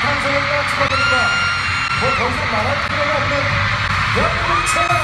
감사합니다. 축하드립니다. 뭐 더 이상 말할 필요가 없는 대한민국 최고